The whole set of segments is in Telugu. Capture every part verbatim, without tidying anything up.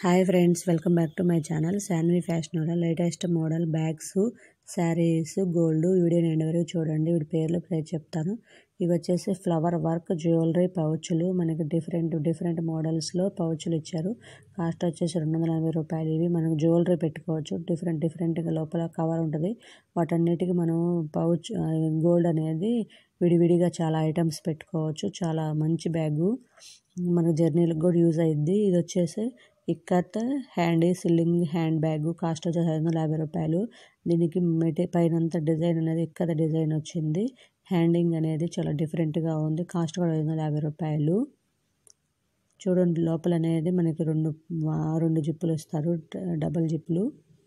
Hi friends, welcome back to my channel Shanvi fashion. Latest model bags, saris, gold video end వరకు చూడండి. వీడి పేర్లు పేరు చెప్తాను. ఇవి వచ్చేసి ఫ్లవర్ వర్క్ జ్యువెలరీ పౌచ్లు. మనకి డిఫరెంట్ డిఫరెంట్ మోడల్స్లో పౌచ్లు ఇచ్చారు. కాస్ట్ వచ్చేసి రెండు వందల ఎనభై రూపాయలు. ఇవి మనకు జ్యువెలరీ పెట్టుకోవచ్చు. డిఫరెంట్ డిఫరెంట్గా లోపల కవర్ ఉంటుంది. వాటన్నిటికీ మనం పౌచ్ గోల్డ్ అనేది విడివిడిగా చాలా ఐటమ్స్ పెట్టుకోవచ్చు. చాలా మంచి బ్యాగు, మన జర్నీలకు కూడా యూజ్ అయ్యిద్ది. ఇది వచ్చేసి ikat handy sling hand bag. Cost వచ్చేసి ఐదు వందల యాభై రూపాయలు. దీనికి మెటీ పైనంతా డిజైన్ అనేది ఇక్కత్ డిజైన్ వచ్చింది. హ్యాండింగ్ అనేది చాలా డిఫరెంట్గా ఉంది. కాస్ట్ కూడా ఐదు వందల యాభై రూపాయలు. చూడండి, లోపల అనేది మనకి రెండు రెండు జిప్పులు ఇస్తారు, డబల్ జిప్పులు.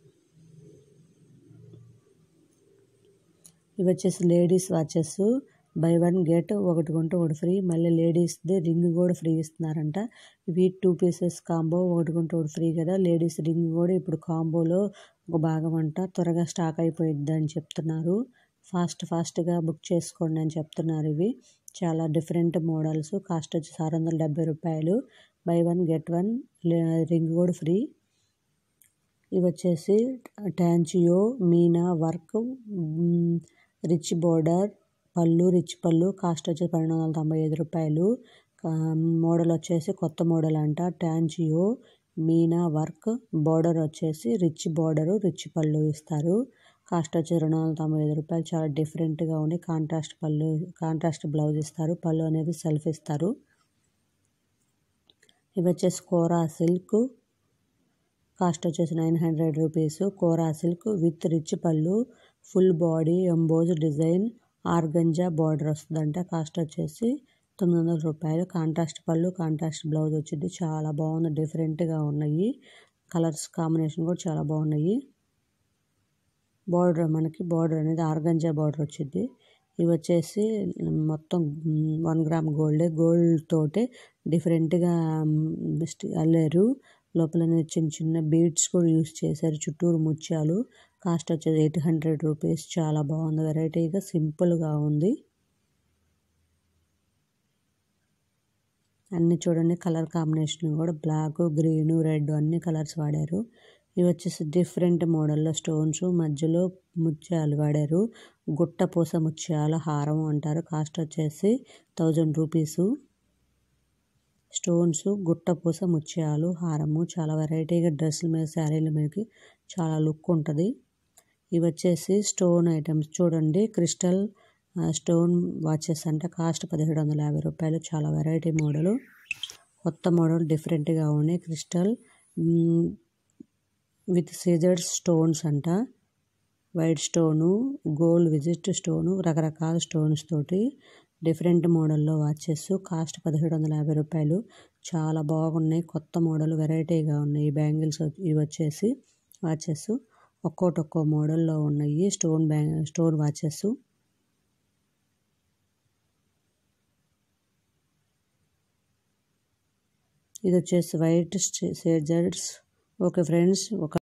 ఇవి వచ్చేసి ladies watches. Buy one get ఒకటి కొంటే ఒకటి ఫ్రీ. మళ్ళీ లేడీస్ది రింగ్ కూడా ఫ్రీ ఇస్తున్నారంట. ఇవి టూ పీసెస్ కాంబో, ఒకటి కొంటే ఒకటి ఫ్రీ కదా. లేడీస్ రింగ్ కూడా ఇప్పుడు కాంబోలో ఒక భాగం అంట. త్వరగా స్టాక్ అయిపోయిద్ది అని చెప్తున్నారు. ఫాస్ట్ ఫాస్ట్గా బుక్ చేసుకోండి అని చెప్తున్నారు. ఇవి చాలా డిఫరెంట్ మోడల్స్. కాస్ట్ వచ్చేసి ఆరు వందల డెబ్బై రూపాయలు. Buy one get one, ring కూడా ఫ్రీ. ఇవి వచ్చేసి tanchoi meena work rich border పళ్ళు, రిచ్ పళ్ళు. కాస్ట్ వచ్చేసి పన్నెండు వందల తొంభై ఐదు రూపాయలు. మోడల్ వచ్చేసి కొత్త మోడల్ అంట. టాంచియో మీనా వర్క్ బోర్డర్ వచ్చేసి రిచ్ బోర్డరు, రిచ్ పళ్ళు ఇస్తారు. కాస్ట్ వచ్చేసి రెండు వందల తొంభై ఐదు రూపాయలు. చాలా డిఫరెంట్గా ఉంది. కాంట్రాస్ట్ పళ్ళు, కాంట్రాస్ట్ బ్లౌజ్ ఇస్తారు. పళ్ళు అనేది సెల్ఫ్ ఇస్తారు. ఇవి వచ్చేసి కోరా సిల్క్. కాస్ట్ వచ్చేసి nine hundred rupees. Kora silk with rich పళ్ళు, full body emboss design, organza border వస్తుందంట. కాస్ట్ వచ్చేసి తొమ్మిది వందల రూపాయలు. కాంట్రాస్ట్ పళ్ళు, కాంట్రాస్ట్ బ్లౌజ్ వచ్చింది. చాలా బాగుంది, డిఫరెంట్గా ఉన్నాయి. కలర్స్ కాంబినేషన్ కూడా చాలా బాగున్నాయి. బార్డర్ మనకి బార్డర్ అనేది ఆర్గంజా బార్డర్ వచ్చింది. ఇవి వచ్చేసి మొత్తం వన్ గ్రామ్ గోల్డ్ గోల్డ్ తోటే డిఫరెంట్గా అల్లారు. లోపల చిన్న చిన్న బీడ్స్ కూడా యూస్ చేశారు, చుట్టూరు ముత్యాలు. కాస్ట్ వచ్చేది ఎయిట్ హండ్రెడ్ రూపీస్. చాలా బాగుంది, వెరైటీగా సింపుల్గా ఉంది. అన్నీ చూడండి, కలర్ కాంబినేషన్ కూడా బ్లాక్, గ్రీన్, రెడ్ అన్ని కలర్స్ వాడారు. ఇవి వచ్చేసి డిఫరెంట్ మోడల్లో స్టోన్స్, మధ్యలో ముత్యాలు వాడారు. గుట్ట పూస ముత్యాల హారం అంటారు. కాస్ట్ వచ్చేసి థౌజండ్ రూపీసు. స్టోన్స్, గుట్ట పూస ముత్యాలు హారము. చాలా వెరైటీగా డ్రెస్సుల మీద, శారీల మీదకి చాలా లుక్ ఉంటుంది. ఇవి వచ్చేసి స్టోన్ ఐటమ్స్. చూడండి, క్రిస్టల్ స్టోన్ వాచెస్ అంట. కాస్ట్ పదిహేడు వందల యాభై రూపాయలు. చాలా వెరైటీ మోడలు, కొత్త మోడల్, డిఫరెంట్గా ఉన్నాయి. క్రిస్టల్ విత్ సీజర్స్ స్టోన్స్ అంట. వైట్ స్టోను, గోల్డ్ విజిట్ స్టోను, రకరకాల స్టోన్స్ తోటి డిఫరెంట్ మోడల్లో వాచెస్. కాస్ట్ పదిహేడు వందల యాభై రూపాయలు. చాలా బాగున్నాయి, కొత్త మోడల్, వెరైటీగా ఉన్నాయి. ఈ బ్యాంగిల్స్ ఇవి వచ్చేసి వాచెస్ ఒక్కోటి ఒక్కో మోడల్లో ఉన్నాయి. స్టోన్ బ్యాంగ్ స్టోన్ వాచెస్. ఇది వచ్చేసి వైట్ సీజర్స్. ఓకే ఫ్రెండ్స్, ఒక